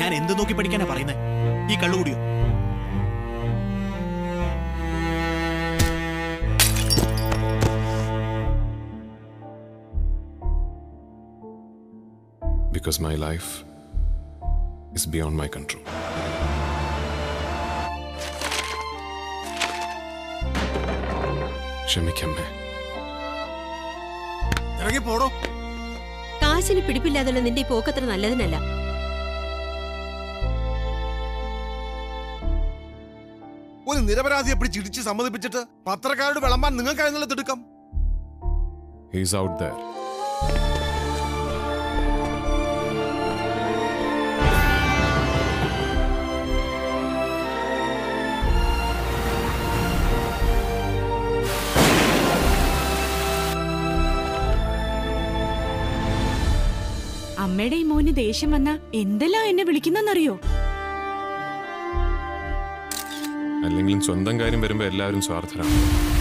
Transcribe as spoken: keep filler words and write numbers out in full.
ഞാൻ എന്ത് നോക്കി പഠിക്കാനാ പറയുന്നത്? ഈ കള്ളുകൂടിയോ? Because my life is beyond my control. ക്ഷമിക്കമ്മേ. ഇറങ്ങി പോടോ. കാശിന് പിടിപ്പില്ലാതുള്ള നിന്റെ ഈ പോക്കത്ര നല്ലതിനല്ല. ഒരു നിരപരാധിയെ പിടിച്ച് ഇടിച്ച് സമ്മതിപ്പിച്ചിട്ട് പത്രക്കാരോട് വിളമ്പാൻ നിങ്ങൾക്കായിരുന്നല്ലോ തിടുക്കം. He's out there. അമ്മയുടെ ഈ മോന് ദേഷ്യം വന്ന എന്തെല്ലാം എന്നെ വിളിക്കുന്നറിയോ? അല്ലെങ്കിലും സ്വന്തം കാര്യം വരുമ്പോ എല്ലാവരും സ്വാർത്ഥരാണ്.